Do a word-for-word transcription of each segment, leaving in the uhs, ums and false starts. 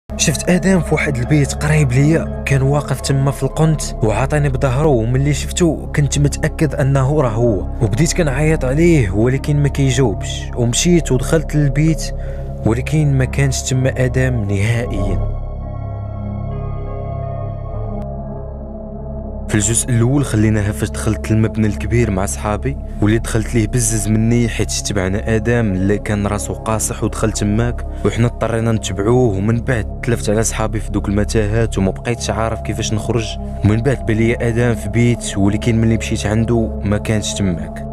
شفت ادم في واحد البيت قريب ليا، كان واقف تما في القنت وعاطيني بظهره، وملي شفتو كنت متاكد انه راه هو، وبديت كنعيط عليه ولكن ما كيجاوبش، ومشيت ودخلت للبيت ولكن ما كانش تما ادم نهائيا. في الجزء الاول خليناها فاش دخلت المبنى الكبير مع صحابي، واللي دخلت ليه بزز مني حيت تبعنا ادم اللي كان راسو قاصح ودخل تماك، وحنا اضطرينا نتبعوه. ومن بعد تلفت على صحابي في دوك المتاهات وما بقيتش عارف كيفاش نخرج. ومن بعد بلي ادم في بيت، ولكن ملي مشيت عنده ما كانش تماك.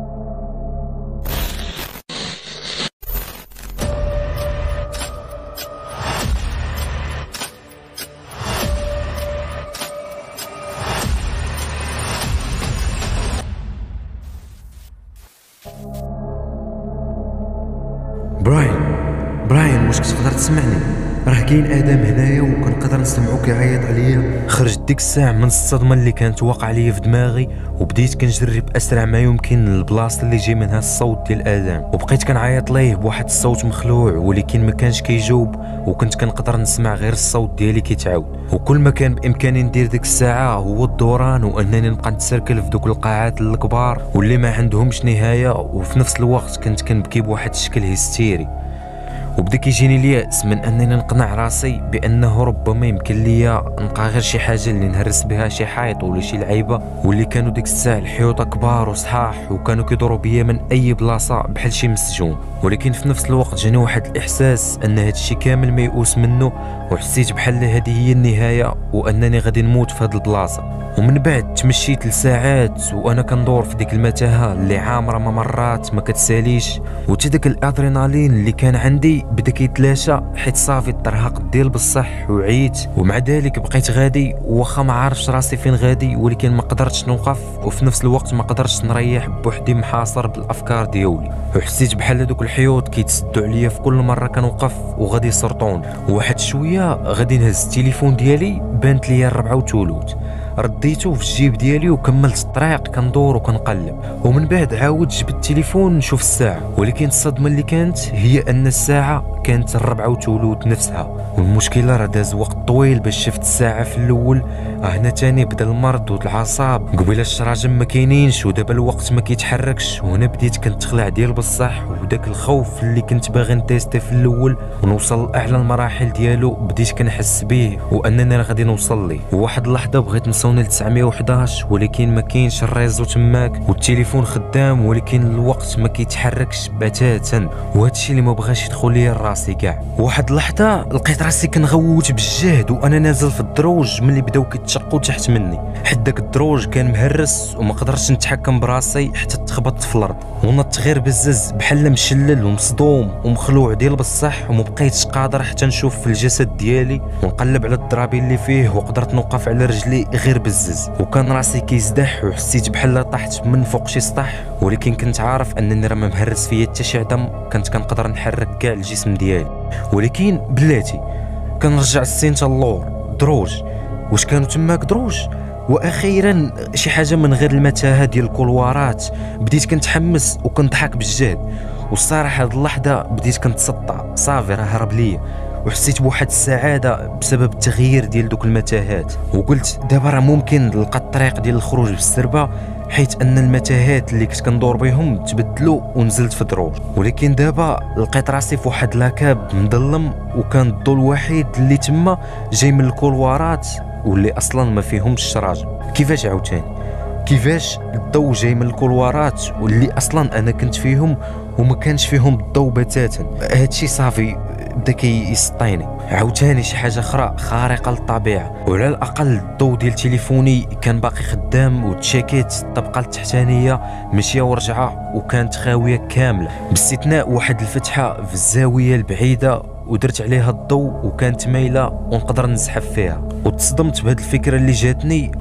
براين براين واش كتقدر تسمعني؟ راه كاين ادم هنايا وكنقدر نسمعو كيعيط عليا. خرجت ديك الساعه من الصدمه اللي كانت واقعه ليا في دماغي، وبديت كنجري باسرع ما يمكن للبلاصه اللي جاي منها الصوت ديال ادم، وبقيت كنعيط ليه بواحد الصوت مخلوع ولكن ما كانش كيجاوب، وكنت كنقدر نسمع غير الصوت ديالي كيتعاود. وكل ما كان بامكاني ندير ديك الساعه هو الدوران، وانني نبقى نتسركل في دوك القاعات الكبار واللي ما عندهمش نهايه، وفي نفس الوقت كنت كنبكي بواحد الشكل هستيري. وبدا كيجيني الياس من انني نقنع راسي بانه ربما يمكن ليا نلقى غير شي حاجه اللي نهرس بها شي حيط ولا شي لعيبه، واللي كانوا ديك الساعه الحيوطه كبار وصحاح وكانوا كيدوروا بيا من اي بلاصه بحال شي مسجون. ولكن في نفس الوقت جاني واحد الاحساس ان هذا الشيء كامل ميؤوس منه، وحسيت بحال هذه هي النهايه وانني غادي نموت في هذه البلاصه. ومن بعد تمشيت لساعات وانا كندور في ديك المتاهه اللي عامره ما مرات ما كتساليش، وتا داك الادرينالين اللي كان عندي بدا كيتلاشى حيت صافي ترهقت ديال بصح وعيت. ومع ذلك بقيت غادي واخا ما عارفش راسي فين غادي، ولكن ما قدرتش نوقف، وفي نفس الوقت ما قدرتش نريح بوحدي محاصر بالافكار ديالي. وحسيت بحال هذوك الحيوط كيتسدوا عليا في كل مره كنوقف وغادي يسرطون. وواحد شويه غادي نهز التليفون ديالي بانت ليا الربعه وثلث، رديته في الجيب ديالي وكملت الطريق كندور وكنقلب. ومن بعد عاود جبت التليفون نشوف الساعه، ولكن الصدمه اللي كانت هي ان الساعه كانت الربعه وثلث نفسها. والمشكله راه داز وقت طويل باش شفت الساعه في الاول. هنا تاني بدا المرض والاعصاب، قبيله الشراجم ما كاينينش ودابا الوقت ما كيتحركش. وهنا بديت كنتخلع ديال بصح، وداك الخوف اللي كنت باغي نتيستي في الاول ونوصل لاعلى المراحل ديالو بديت كنحس به وانني راه غادي نوصل ليه. وواحد اللحظه بغيت نصوني ل تسعمية وحداش ولكن ما كاينش الريزو تماك، والتليفون خدام ولكن الوقت ما كيتحركش بتاتا، وهذا الشيء اللي ما بغاش يدخل ليا لراسي كاع. واحد اللحظه لقيت راسي كنغوت بالجهد وانا نازل في الدروج ملي بداو كيتشقوا تحت مني، حيت داك الدروج كان مهرس وما قدرتش نتحكم براسي حتى تخبطت في الارض، ونط غير بزز بحال مشلل ومصدوم ومخلوع ديال بصح، وما بقيتش قادر حتى نشوف في الجسد ديالي ونقلب على الضرابي اللي فيه، وقدرت نوقف على رجلي غير بزز، وكان راسي كيزدح وحسيت بحال طحت من فوق شي سطح. ولكن كنت عارف انني راه ما مهرس فيا حتى شي عظم، كنت كنقدر نحرك كاع الجسم ديالي. ولكن بلاتي كنرجع السين اللور دروج، واش كانوا تماك دروج؟ واخيرا شي حاجه من غير المتاهه ديال الكولوارات. بديت كنتحمس وكنضحك بالجهد، والصراحه هاد اللحظه بديت كنتسطع، صافي راه هرب ليا. وحسيت بواحد السعاده بسبب التغيير ديال دوك المتاهات، وقلت دابا راه ممكن نلقى الطريق ديال الخروج بالسربه، حيت ان المتاهات اللي كنت كندور بهم تبدلوا ونزلت في دروج. ولكن دابا لقيت راسي في واحد لاكاب مظلم، وكان الضوء الوحيد اللي تما جاي من الكولوارات واللي اصلا ما فيهمش الشراجم. كيفاش عاوتاني كيفاش الضوء جاي من الكولوارات واللي اصلا انا كنت فيهم وما كانش فيهم الضوء بتاتا؟ هادشي صافي بدا كيسطيني. عاوتاني شي حاجه اخرى خارقه للطبيعه، وعلى الاقل الضوء ديال تليفوني كان باقي خدام، وتشيكيت الطبقه التحتانيه ماشيه ورجعه وكانت خاويه كامله باستثناء واحد الفتحه في الزاويه البعيده، ودرت عليها الضوء وكانت مايله ونقدر نزحف فيها. وتصدمت بهاد الفكره اللي جاتني،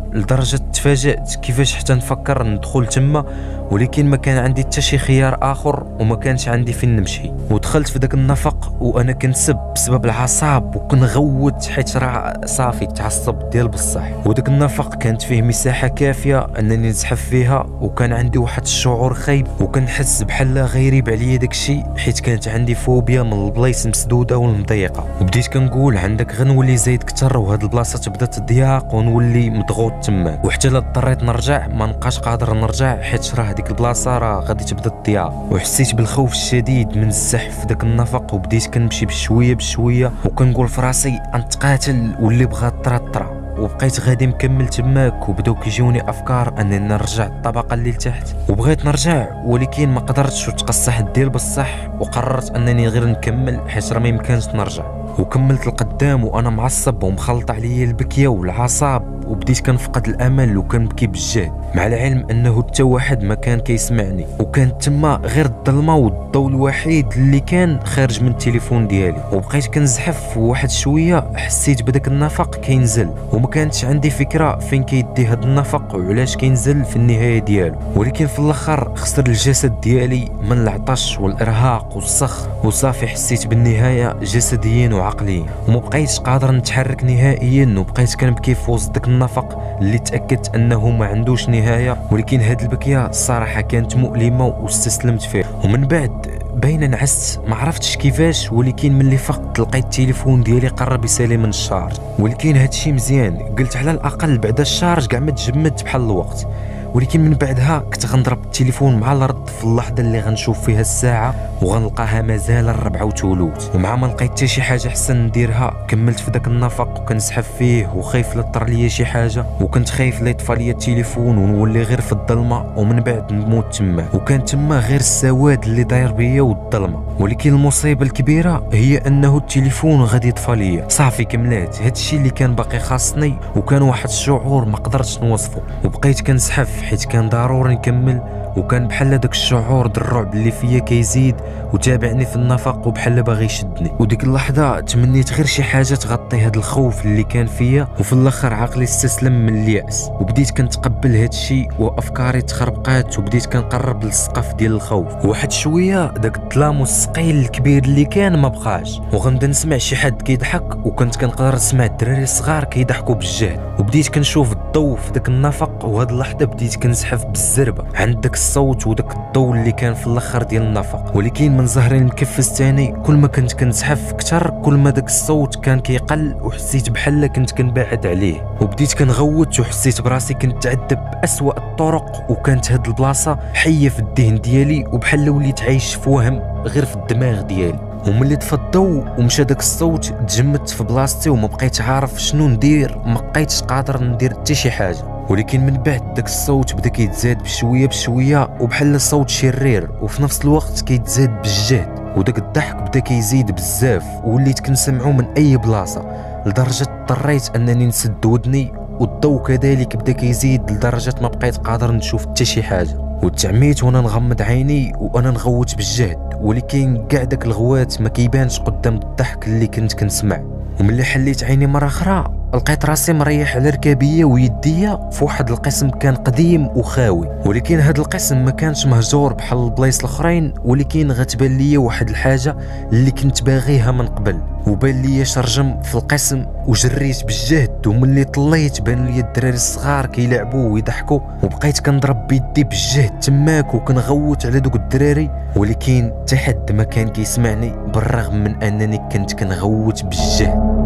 لدرجه تفاجأت كيفاش حتى نفكر ندخل تما، ولكن ما كان عندي حتى شي خيار اخر وما كانش عندي فين نمشي. ودخلت في داك النفق وانا كنسب بسبب العصاب وكنغوت حيت راه صافي تعصب ديال بصح. وداك النفق كانت فيه مساحه كافيه انني نزحف فيها، وكان عندي واحد الشعور خايب وكنحس بحال غيريب عليا داكشي حيت كانت عندي فوبيا من البلايص مسدوده والمضيقه. وبديت كنقول عندك غنولي زايد كتر وهاد البلاصه تبدا تضياق ونولي مضغوط تماك، وحتى لا اضطريت نرجع ما نبقاش قادر نرجع حيت راه ديك البلاصه راه غادي تبدا تضياق. وحسيت بالخوف الشديد من الزحف في داك النفق، وبديت كنمشي بشويه بشويه وكنقول في راسي انتقاتل واللي بغا طرا طرا. وبقيت غادي مكمل تماك، وبداو كيجوني افكار انني نرجع الطبقه اللي لتحت، وبغيت نرجع ولكن ما قدرتش وتقصحت ديال بصح، وقررت انني غير نكمل حيت راه ما يمكنش نرجع. وكملت القدام وانا معصب ومخلط عليا البكيه والعصاب، وبديت كنفقد الامل وكنبكي بالجهد، مع العلم انه حتى واحد ما كان كيسمعني، وكانت تما غير الظلمه والضوء الوحيد اللي كان خارج من التليفون ديالي. وبقيت كنزحف واحد شويه حسيت بداك النفق كينزل، وما كانتش عندي فكره فين كيدي هاد النفق وعلاش كينزل في النهايه ديالو. ولكن في الاخر خسر الجسد ديالي من العطش والارهاق والسخ، وصافي حسيت بالنهايه جسديا وعقليا، وما بقيتش قادر نتحرك نهائيا، وبقيت كنبكي في وسط داك النفق اللي تاكدت انه ما عندوش نهايه. ولكن هاد البكيه الصراحه كانت مؤلمه واستسلمت فيه. ومن بعد باينه نعست ما عرفتش كيفاش، ولكن ملي فقت لقيت التليفون ديالي قرب يسالي من الشارج. ولكن هادشي مزيان، قلت على الاقل بعد الشارج كاع ما تجمدت بحال الوقت. ولكن من بعدها كنت غنضرب التليفون مع الارض في اللحظه اللي غنشوف فيها الساعه وغنلقاها مازال الربعة وتولوت. ومع ما لقيت حتى شي حاجه حسن نديرها كملت في داك النفق وكنزحف فيه، وخايف لا طر ليا شي حاجه، وكنت خايف لا يطفى ليا التليفون ونولي غير في الظلمه ومن بعد نموت تما. وكان تما غير السواد اللي داير بيا والظلمه. ولكن المصيبه الكبيره هي انه التليفون غادي يطفى ليا. صافي كملات هادشي اللي كان باقي خاصني، وكان واحد الشعور ما قدرتش نوصفه. وبقيت كنزحف حيت كان ضروري نكمل، وكان بحال داك الشعور د الرعب اللي فيا كيزيد وتابعني في النفق وبحال باغي يشدني. وديك اللحظه تمنيت غير شي حاجه تغطي هاد الخوف اللي كان فيا، وفي الاخر عقلي استسلم من الياس، وبديت كنتقبل هادشي وافكاري تخربقات، وبديت كنقرب للسقف ديال الخوف. واحد شويه داك الظلام والثقيل الكبير اللي كان ما بقاش، وغنبدا نسمع شي حد كيضحك، وكنت كنقدر نسمع الدراري الصغار كيضحكوا بالجهد. وبديت كنشوف الضوء في داك النفق، وهاد اللحظه بديت كنزحف بالزربه عند داك الصوت وداك الضوء اللي كان في الاخر ديال النفق. ولكن من ظهري المكفس تاني كل ما كنت كنزحف اكثر كل ما داك الصوت كان كيقل، وحسيت بحال كنت كنبعد عليه. وبديت كنغوت وحسيت براسي كنت تعذب باسوأ الطرق، وكانت هاد البلاصه حيه في الذهن ديالي وبحال وليت عايش في وهم غير في الدماغ ديالي. وملي طفى الضوء ومشى داك الصوت تجمدت في بلاصتي وما بقيت عارف شنو ندير، ما بقيتش قادر ندير حتى شي حاجه. ولكن من بعد داك الصوت بدا كيتزاد بشويه بشويه وبحال الصوت شرير، وفي نفس الوقت كيتزاد بالجهد. وداك الضحك بدا كيزيد بزاف ووليت كنسمعو من اي بلاصه، لدرجه اضطريت انني نسد ودني. والضوء كذلك بدا كيزيد لدرجه ما بقيت قادر نشوف حتى شي حاجه. وتعميت وانا نغمض عيني وانا نغوت بالجهد، ولكن كاع داك الغوات ما كيبانش قدام الضحك اللي كنت كنسمع. وملي حليت عيني مره اخرى لقيت راسي مريح على ركابيه ويديا في واحد القسم كان قديم وخاوي. ولكن هذا القسم ما كانش مهجور بحال البلايص الاخرين، ولكن غتبان ليا واحد الحاجه اللي كنت باغيها من قبل. وبان ليا شرجم في القسم وجريت بالجهد، وملي طليت بان ليا الدراري الصغار كيلعبوا ويضحكوا، وبقيت كنضرب بيدي بالجهد تماك وكنغوت على دوك الدراري. ولكن حتى حد ما كان كيسمعني بالرغم من انني كنت كنغوت بالجهد.